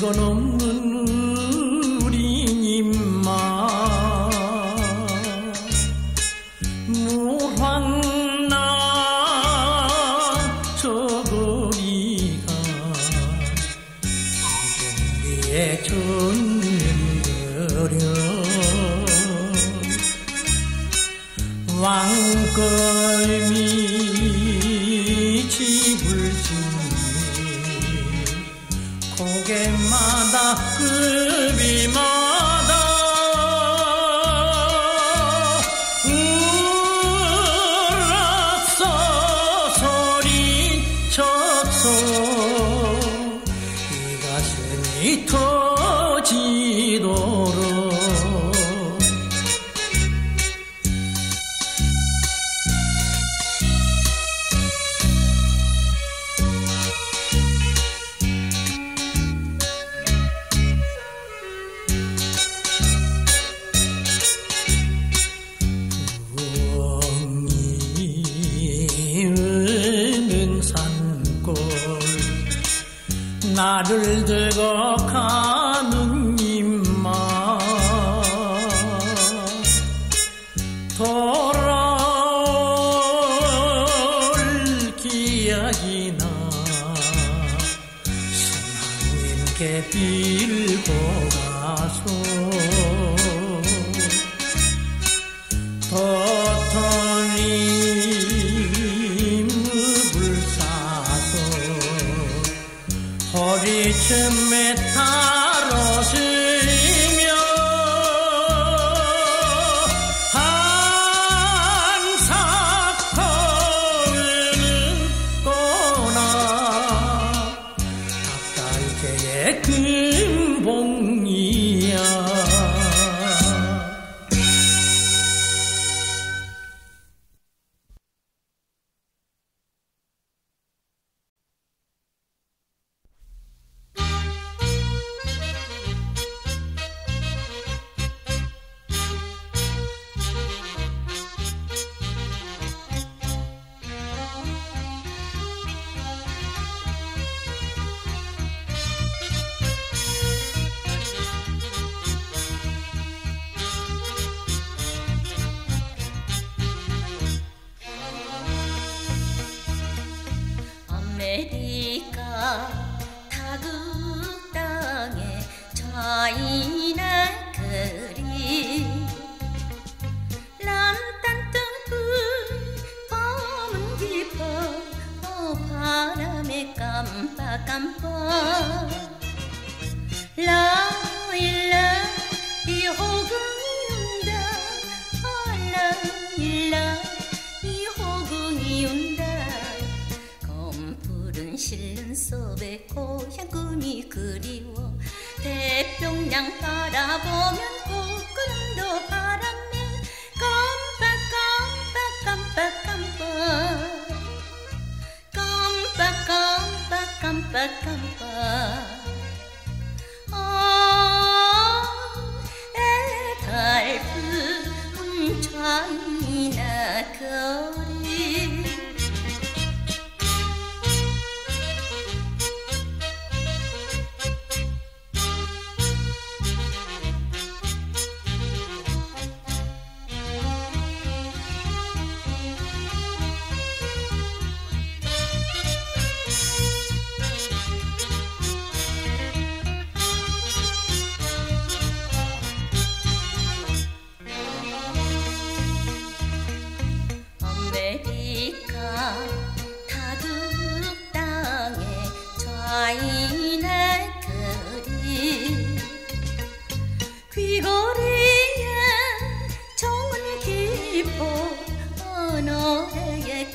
건 없는 우리님마 무황나 저 거리가 공경비에 전면거려 왕걸미 집을 짓니 고개마다 급이마다 울었어 소리쳤어 이 가슴이 터지도록 나를 들고 가는 임마 돌아올 기약이나 선왕님께 빌고 가소 도토리 묵을 싸서 허리춤에 달아주며 한사코는 떠나 닭달개의 금봉이야 아메리카 타국 땅에 차이나 그리 람딴 뜬불 밤은 깊어 바람에 깜빡깜빡 라일라 이 호궁이 운다 라일라 이 호궁이 운다 실른 섭의 고향 꿈이 그리워 태평양 바라보면 꽃구름도 바람에 깜빡깜빡 애달픈 차이나 거리 아메리카 타국 땅에 차이나 거리 귀걸이에 정은 깊어 너에게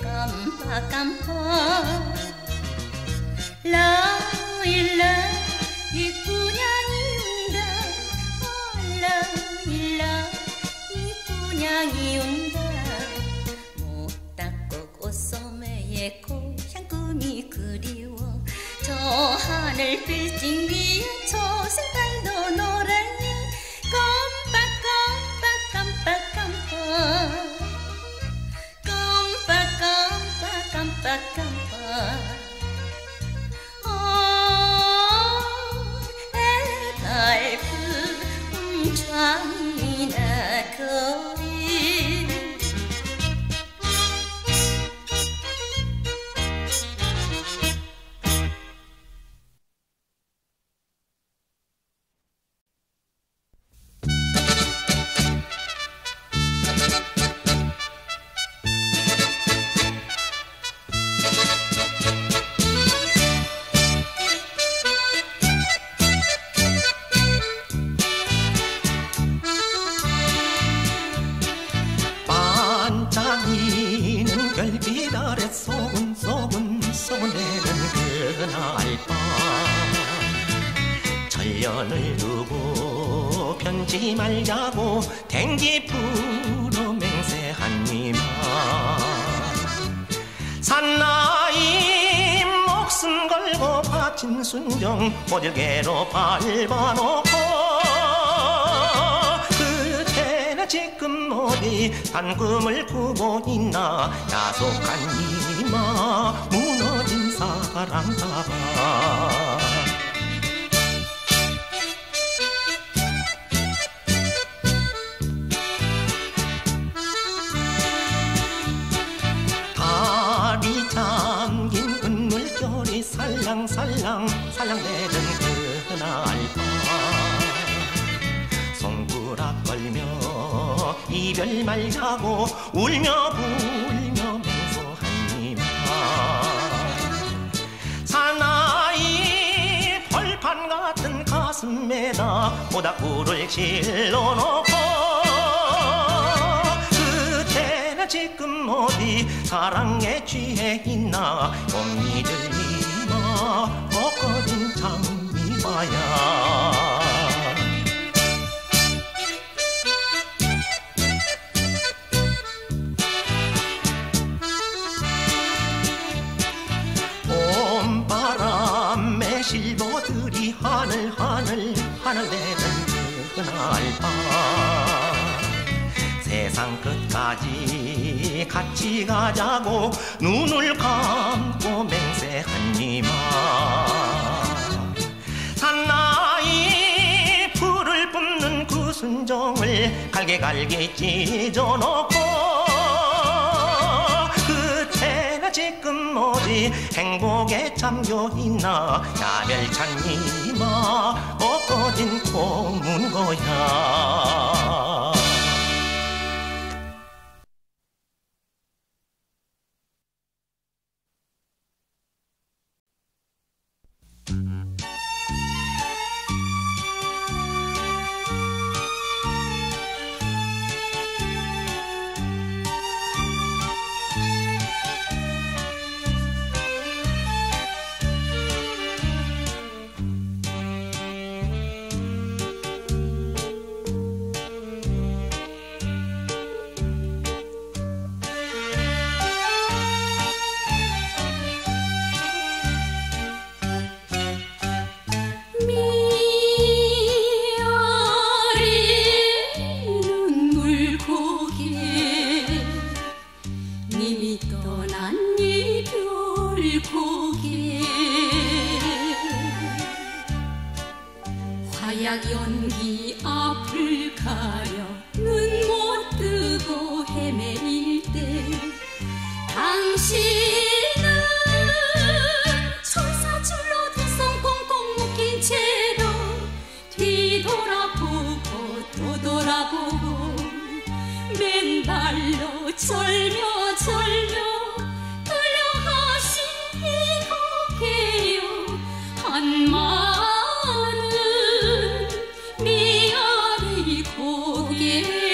깜빡깜빡 라일라 이 꾸냥이 운다 라일라 이 꾸냥이 운다 꽃소매의 고향 꿈이 그리워 저 하늘 빌딩 위에 초승달도 노래에 깜빡깜빡 소리 반짝이는 별빛 아래 소근소근소근대는 그날 밤 전련을 두고 편지 말자고 댕기 풀어 맹세하니만 산나이 목숨 걸고 바친 순정 모질게로 밟아놓고 그때나 지금 어디 단 꿈을 꾸고 있나 야속한 이마 무너진 사랑가봐 달이 잠긴 은물결이 살랑살랑 살랑대는 그날 밤 송구락 걸며 이별 말자고 울며 불며 맹소하니만 사나이 벌판 같은 가슴에다 모닥불을 실러놓고 그때나 지금 어디 사랑에 취해 있나 못 믿을리마 꺾어진 장미화야 봄바람에 실버들이 하늘 내는 그날 밤 세상 끝까지 같이 가자고 눈을 감고 맹세하니만 산나이 불을 뿜는 그 순정을 갈게 찢어놓고 그때나 지금 어디 행복에 잠겨있나 야멸찬 이마 꺾어진 고문 거야 화약 연기 앞을 가려 눈 못 뜨고 헤매일 때 당신은 철사줄로 두 손 꽁꽁 묶인 채로 뒤돌아보고 또 돌아보고 맨발로 절며 끌려가신 이곡해요 한마음은 미안해 고개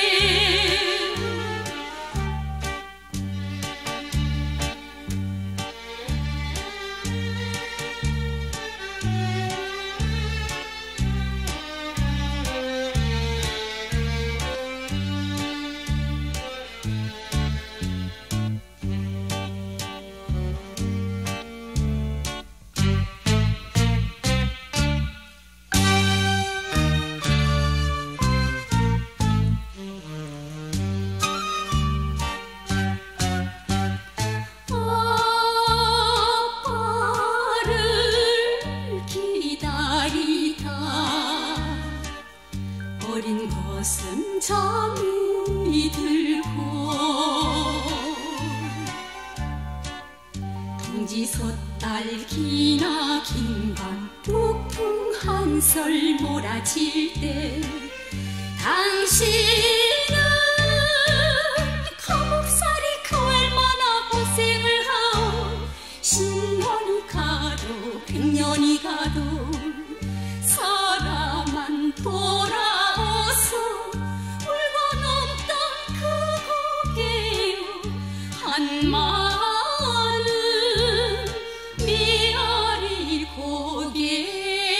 양지 솥달기나 긴밤 북풍 한설 몰아칠 때 당신은 거북살이 그 얼마나 고생을 하오. 10년이 가도 100년이 가도 사람만 돌아오소. 울고 넘던 그 고개요 한마는 메아리 고개.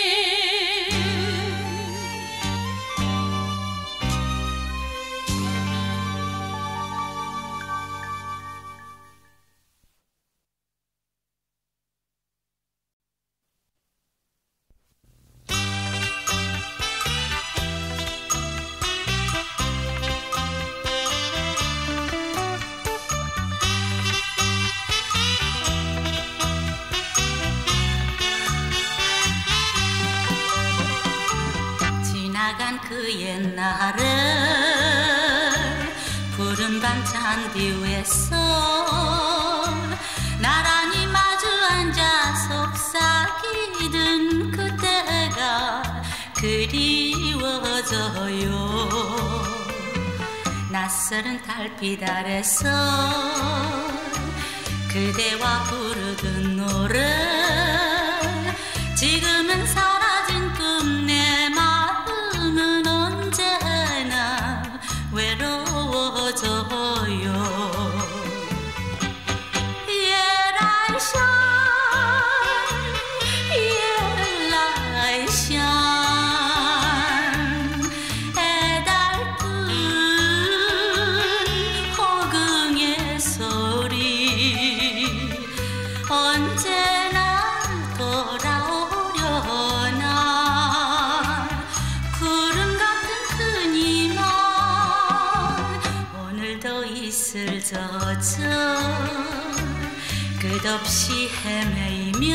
그 옛날을 푸른 밤 잔디 위에서 나란히 마주 앉아 속삭이던 그때가 그리워져요. 낯설은 달빛 아래서 그대와 부르던 노래 지금은 사라진 꿈 내 마음은 언제나 외로워져요. 언제나 돌아오려나 구름 같은 그니만 오늘도 있을 젖어 끝없이 헤매이며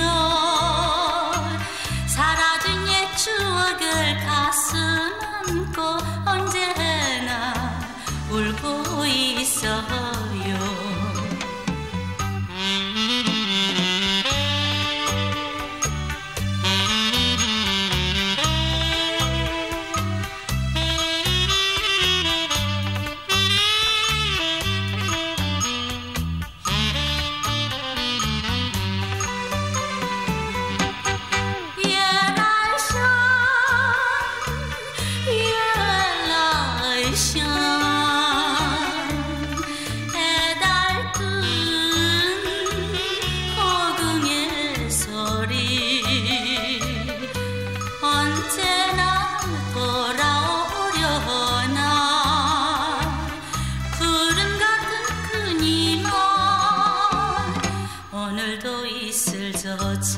사라진 옛 추억을 가슴 안고 언제나 울고 있어요. 언제나 돌아오려나 구름 같은 그니만 오늘도 있을 젖어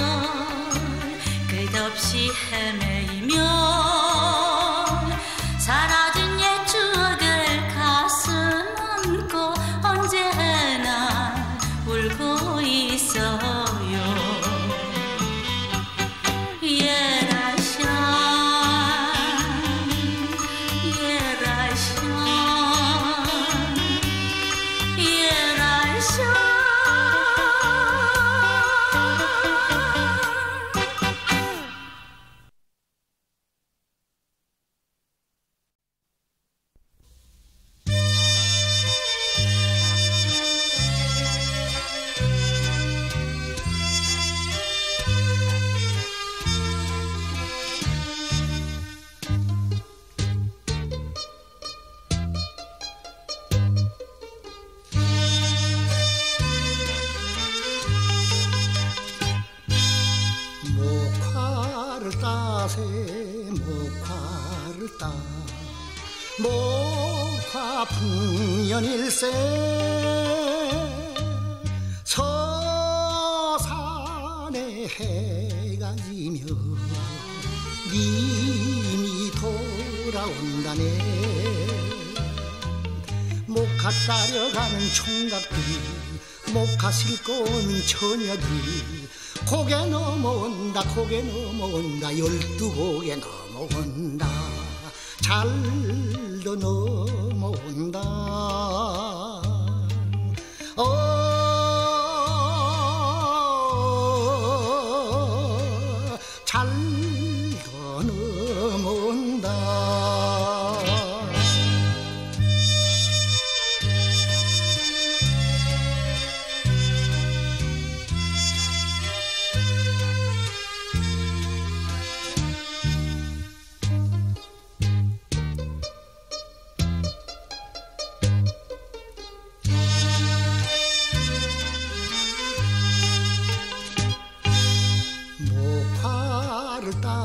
끝없이 헤매이며 사라진 옛 추억을 가슴 안고 언제나 울고 있어요. 목화를 따 목화 풍년일세 서산에 해가 지며 님이 돌아온다네. 목화 따려가는 총각들이 목화 싣고 온 처녀들이 고개 넘어온다 고개 넘어온다 12고개 넘어온다 잘도 넘어온다.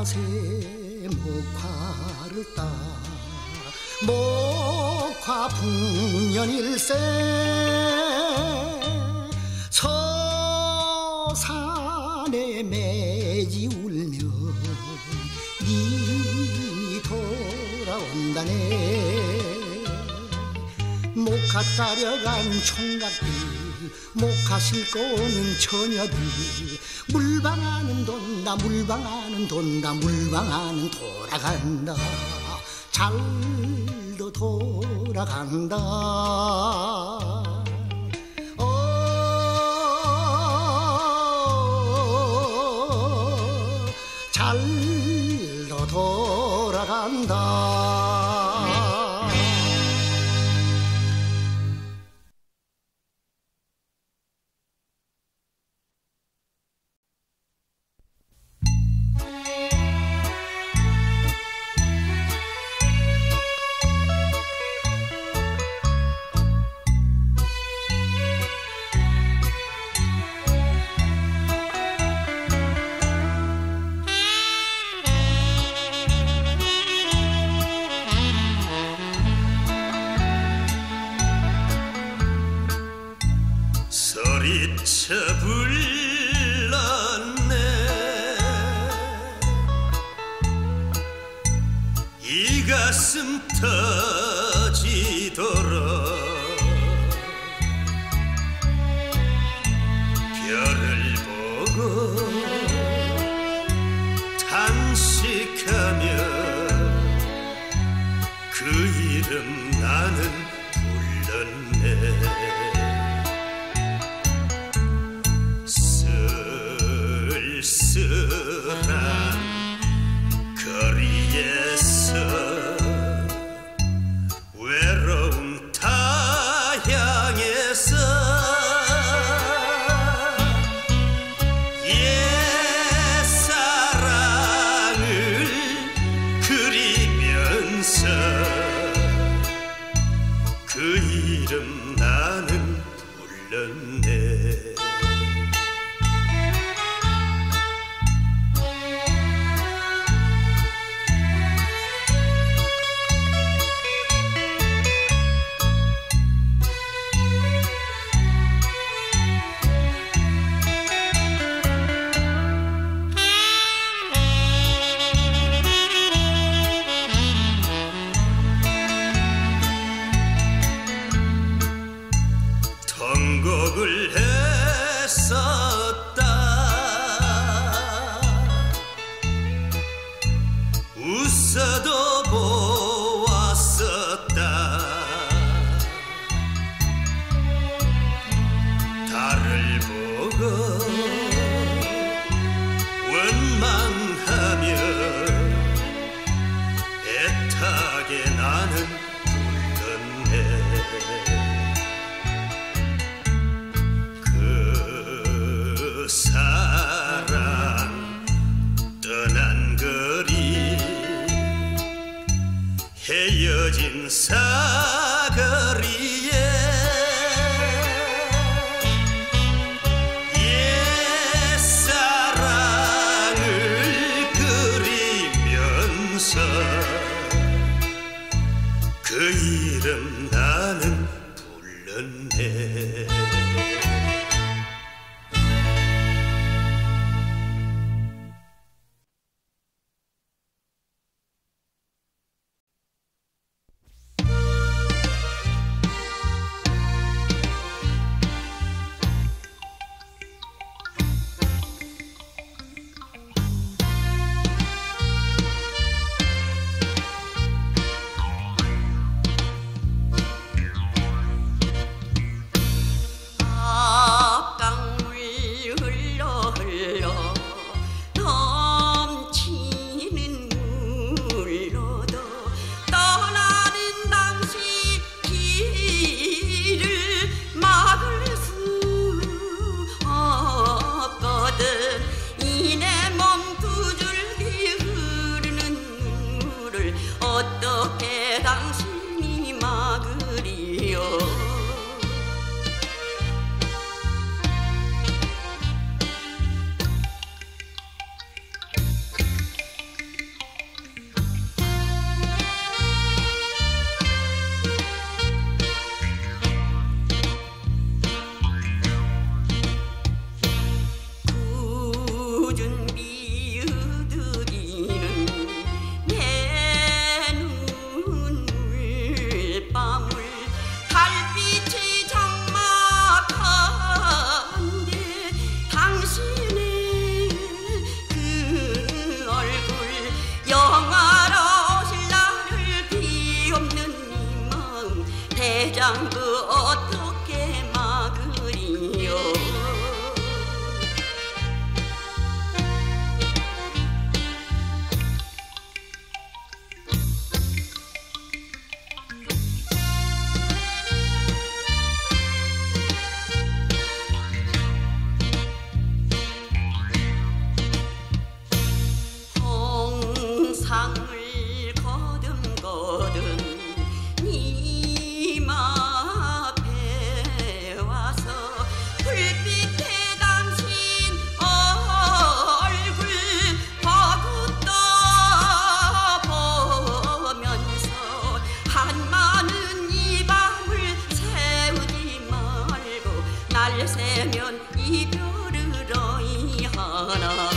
밭에 목화를 따 목화 풍년일세 서산에 매지 울며 님이 돌아온다네. 목화 따려간 총각들 목화 싣고 오는 처녀들 물방아는 돈다 물방아는 돈다 물방아는 돌아간다 잘도 돌아간다. 잘도 돌아간다. 소리쳐 불렀네. 이 가슴 터지도록 별을 보고 탄식하며 그 이름 나는 불렀네. 쓸쓸한 거리에서 외로운 타향에서 옛사랑을 그리면서 그 이름 나는 불렀네. 통곡을 했었다. 웃어도 보았었다. 달을 보고 원망하며 애타게 나는 불렀네. 사랑 떠난 거리 헤어진 사거리에 세상 그 어떻게 막으리요. 상을 거듭거든 님 앞에 와서 불빛에 당신 얼굴 버긋 떠보면서 한많은 이 밤을 세우지 말고 날 새면 이별을 어이하나.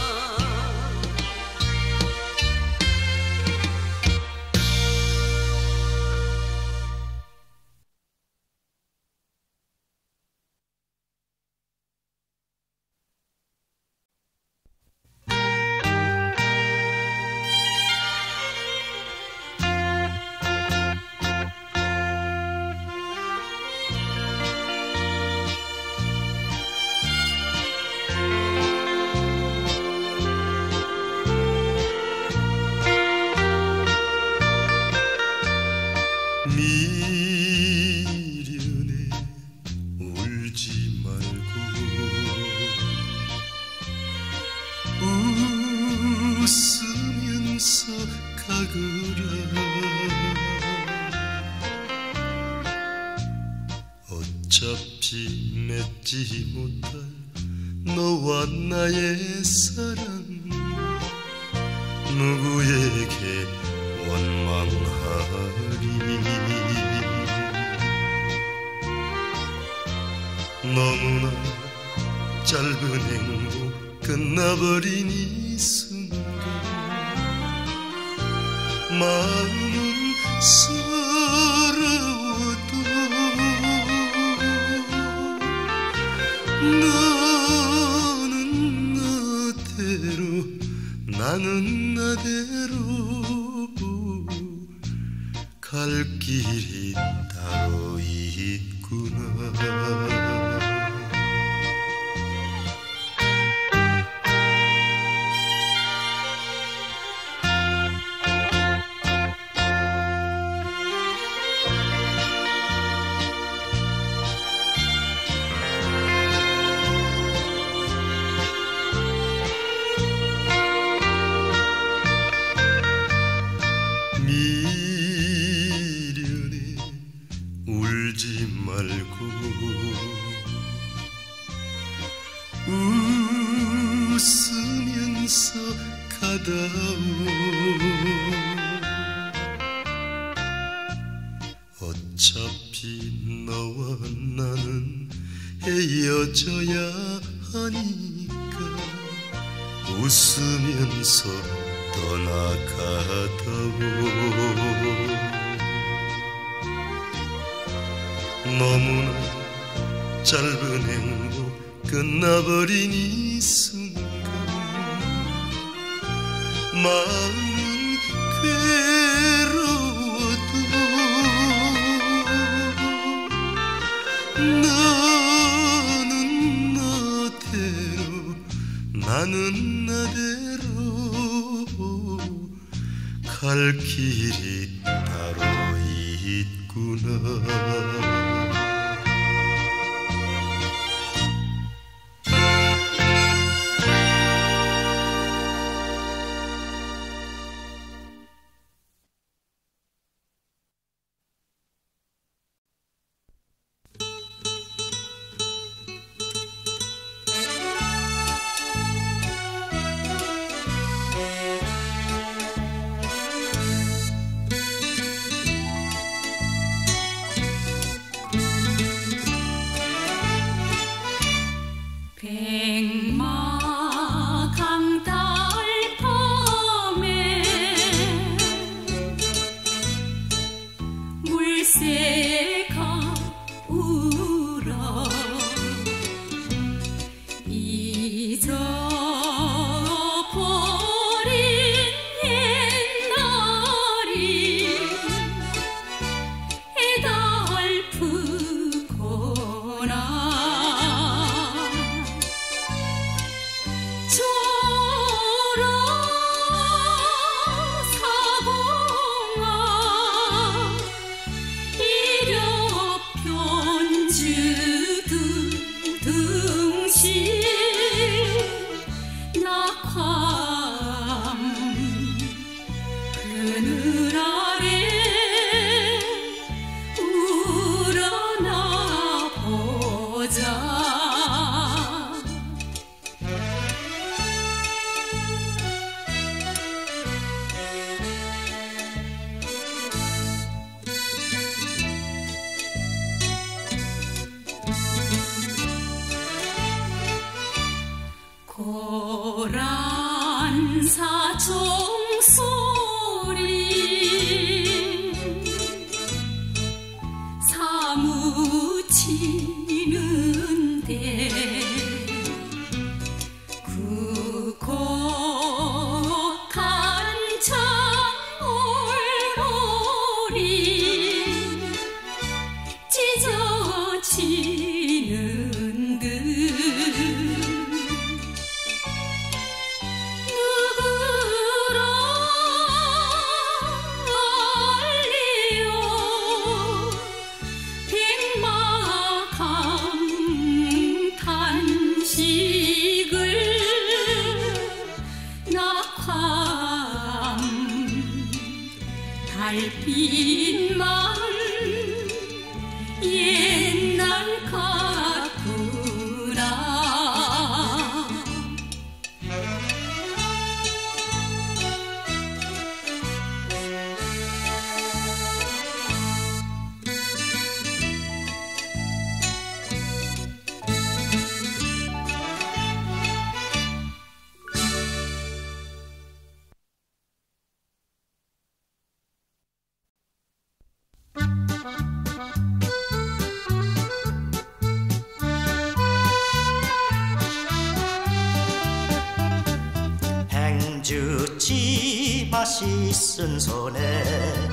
미련에 울지 말고 웃으면서 가거라. 어차피 맺지 못할 너와 나의 사랑 누구에게 원망하리. 너무나 짧은 행복 끝나버린 이 순간 마음은 서러워도 너는 너대로 나는 나대로 갈 길이 따로 있구나. 미련에 울지 말고 웃으면서 가다오. 어차피 너와 나는 헤어져야 하니까 웃으면서 떠나가다오. 너무나 짧은 행복 끝나버린 이 순간 마음은 괴로워도 너는 너대로 나는 나대로 갈 길이 따로 있구나. 노란 사종소리 사무치는데 그 곡한 참물놀이 찢어지는 듯 누구로 알리오 백마감 탄식을 낙함 달빛만 옛날 같구나 행주치 맛있은 손에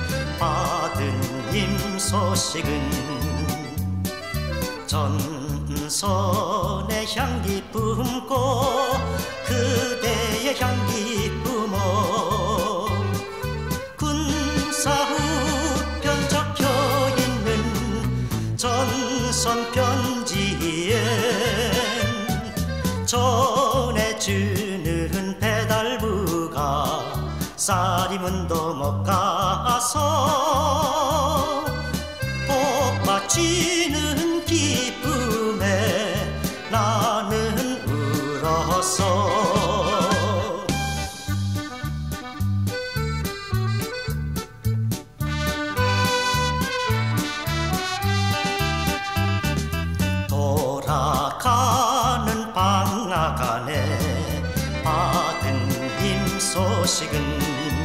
받은 임소식은 전선의 향기 뿜고 그대의 향기 뿜어 군사후편 적혀있는 전선 편지엔 전해주는 배달부가 쌀이문도 못 가서 복받치는 기쁨에 나는 울었어. 돌아가는 방학 안에 받은 임소식은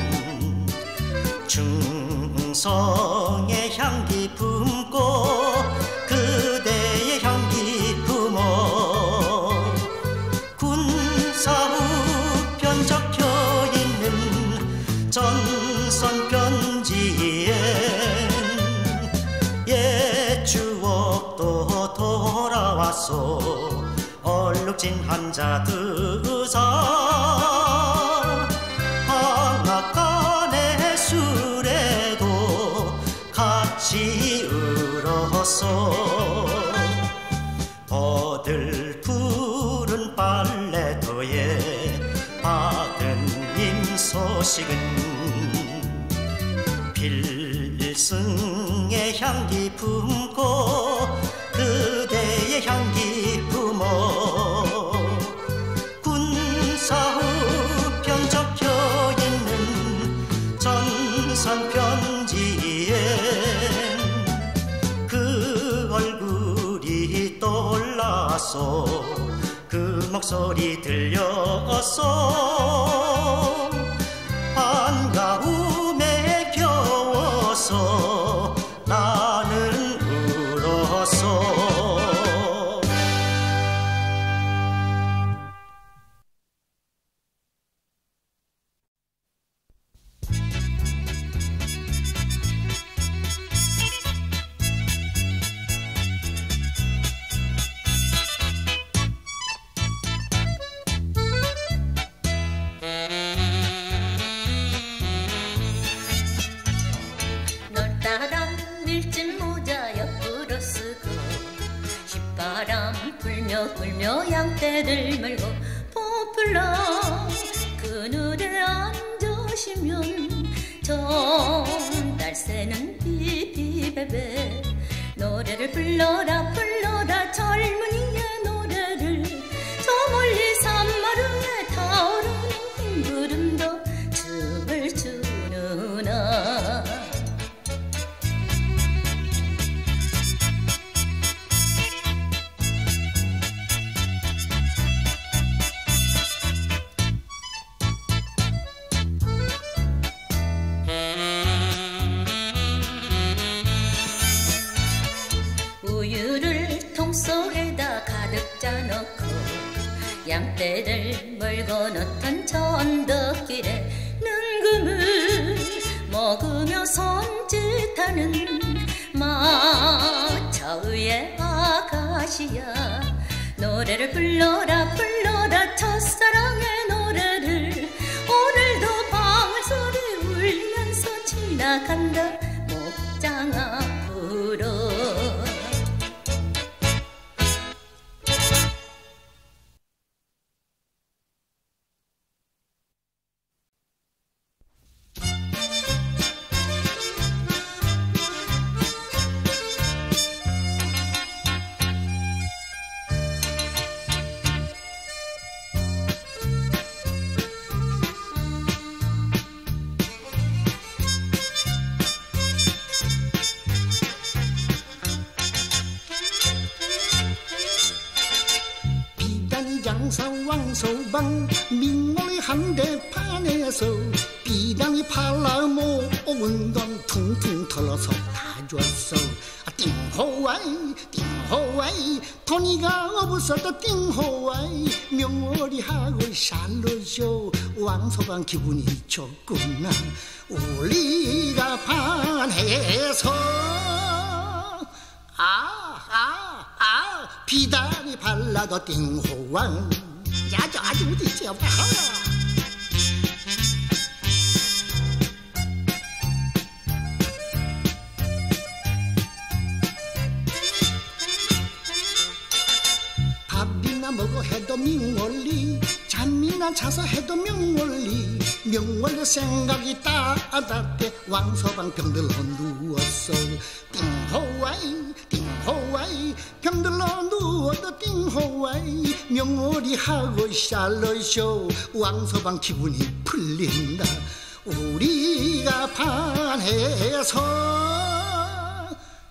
충성의 향기 품고 그대의 향기 품어 군사후편 적혀있는 전선 편지엔 옛 추억도 돌아와서 얼룩진 한자 드사 방앗간의 술에도 같이 울었어. 버들 푸른 빨래터에 받은 임소식은 필승의 향기 품고 그대의 향기 품어 군사후편 적혀있는 전선 편지엔 그 얼굴이 떠올라서 그 목소리 들렸어. 반가움에 겨워서 나는 울었어. 불며 양떼를 말고 포플러 그늘에 앉으시면 정달 새는 비비베베 노래를 불러라 불러라 젊은이의 노래를 저 멀리 산마루에 타오르는 구름도 춤을 추느나 양떼를 몰고 넣던 전덕길에 능금을 먹으며 손짓하는 마차의 아가씨야. 노래를 불러라 불러라 첫사랑의 노래를. 오늘도 방울소리 울면서 지나간다 목장 앞으로. 왕소방 민물이 한대판에서 비단이 팔라모은 돈 퉁퉁 털어서 다 줬어. 띵호와이 띵호와이 돈이가 없어도 띵호와이 명월이하고 샬롯쇼 왕소방 기분이 좋구나. 우리가 반해서 비단이 발라도 띵호왕 야저 아주 어디지 없다. 밥이나 먹어 해도 명월리 잠이나 자서 해도 명월리 명월리 생각이 따뜻해 왕서방 병들러 누웠어. 띵호와이 띵호와이 병들러 누워도 띵호와이 명월이하고 샬롯쇼 왕서방 기분이 풀린다. 우리가 반해서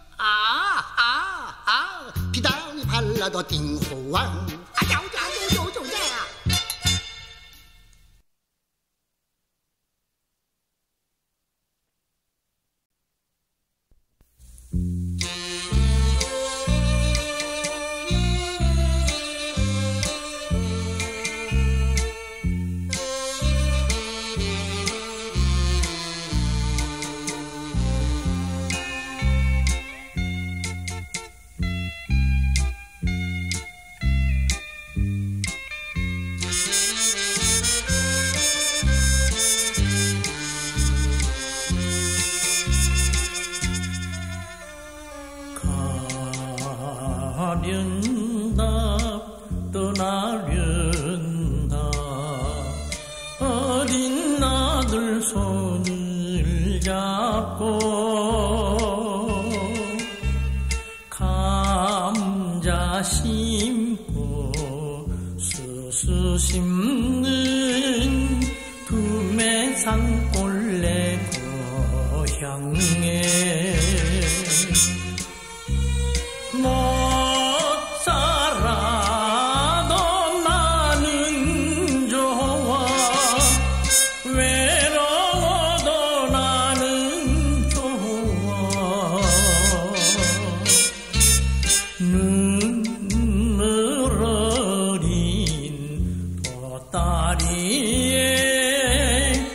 비단이 발라도 띵호왕 아자우자우자우자우자. 떠나련다 어린 아들 손을 잡고 감자 심고 수수 심는 두매산 꼴레 고향에 못 살아도 나는 좋아 외로워도 나는 좋아 눈물 어린 보따리에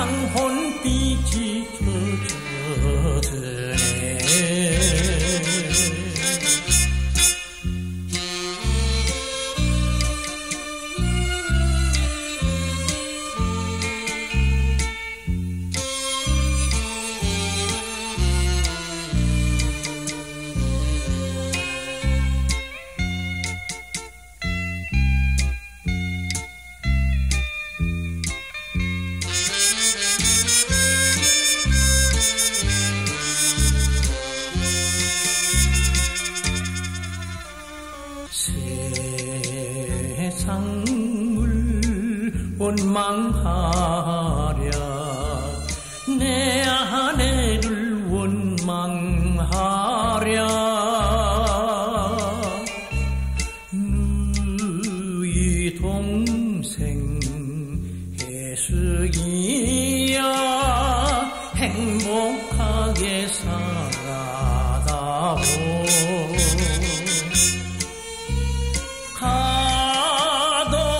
황혼빛이 젖어드네. 세상을 원망하랴 내 아내를 원망하랴 너희 동생 해숙이야 행복하게 살아다오 가도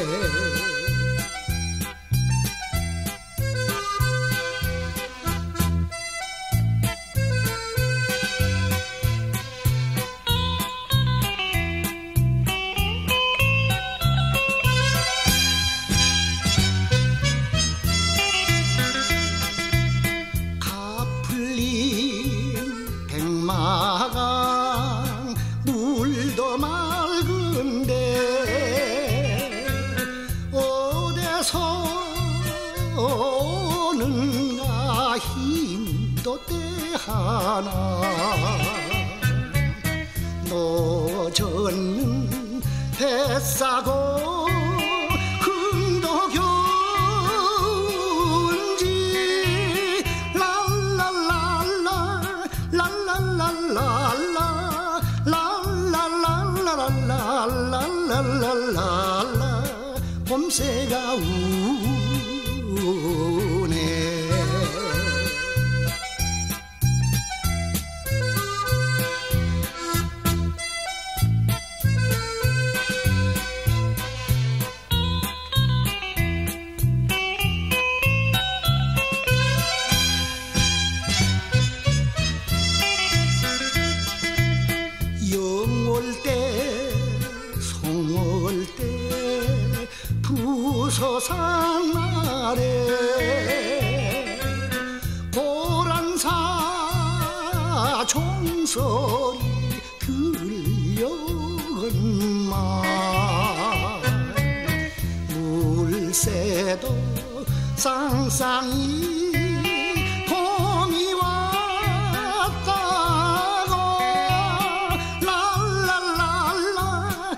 백마강 물도 맑은데 어디서 오는가 힘도 떼하나 노젓는 뱃사고 흥도 겨운지 소리 들려건만 물새도 쌍쌍이 봄이 왔다고 랄랄랄라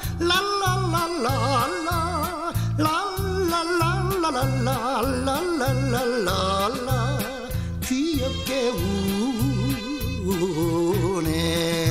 랄랄랄랄라 랄랄랄랄랄랄랄랄라 귀엽게 우네.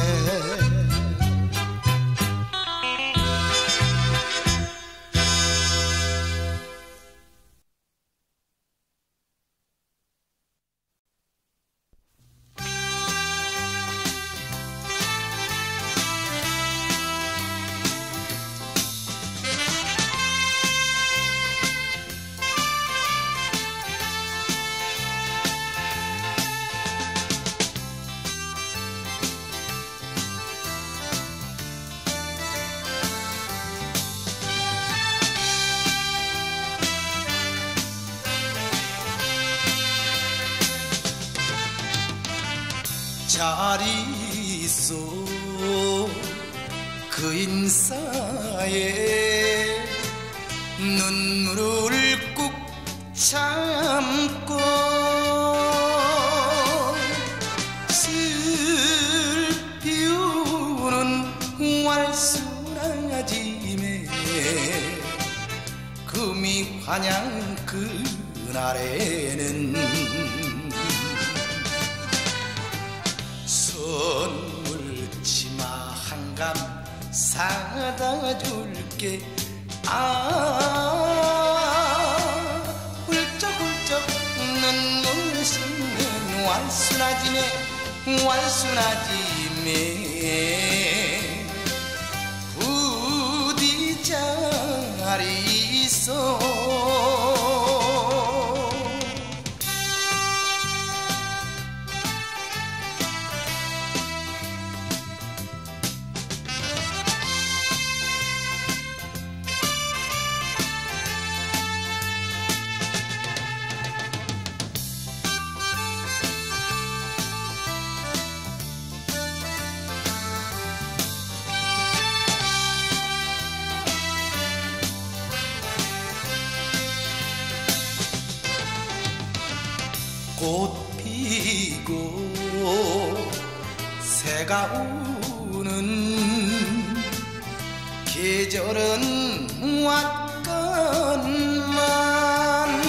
잘 있어 그 인사에 눈물을 꾹 참고 슬피 우는 왈순아짐에 금이 환양 그날에는 선물 치마 한 감 사다 줄게. 훌쩍훌쩍 눈물 씻는 왈순아짐에 부디 잘 있어. 꽃 피고 새가 우는 계절은 왔건만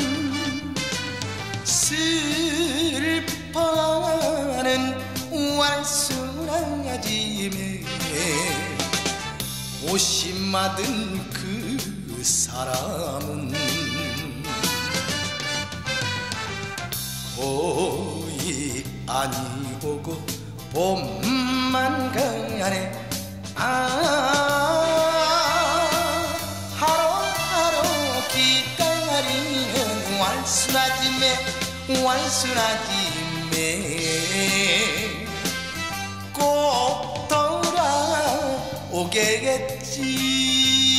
슬퍼하는 왈순아짐에 옷이 맞은 그 사람은 거의 아니 오고 봄만 가네. 하루하루 기다리는 왈순아짐에 꼭 돌아오겠지.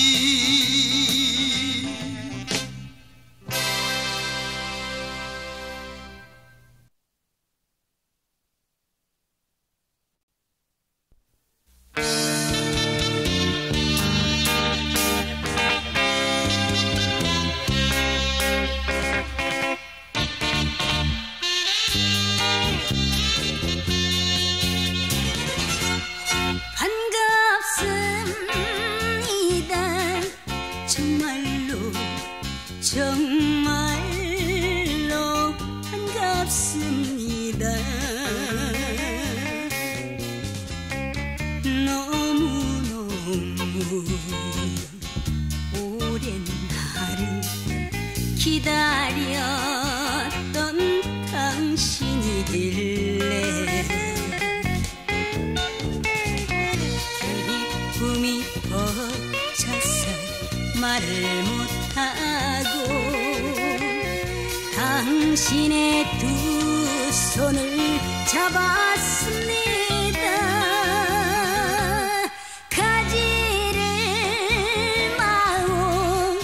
정말로 반갑습니다. 너무너무 오랜 날을 기다렸던 당신이길래 기쁨이 벅차서 말을 못하고 당신의 두 손을 잡았습니다. 가지를 마음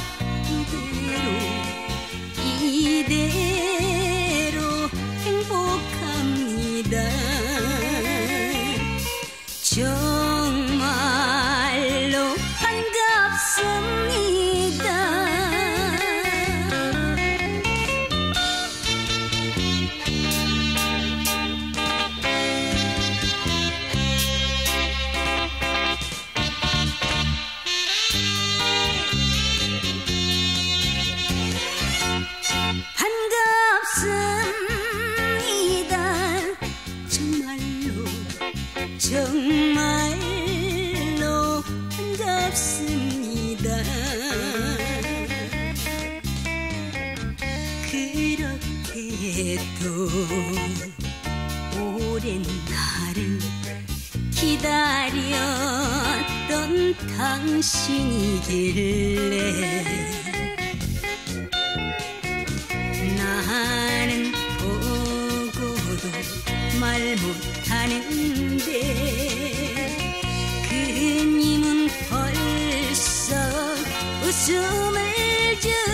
이대로 행복합니다. 그래도 오랜 나를 기다렸던 당신이길래 나는 보고도 말 못하는데 그님은 벌써 웃음을 주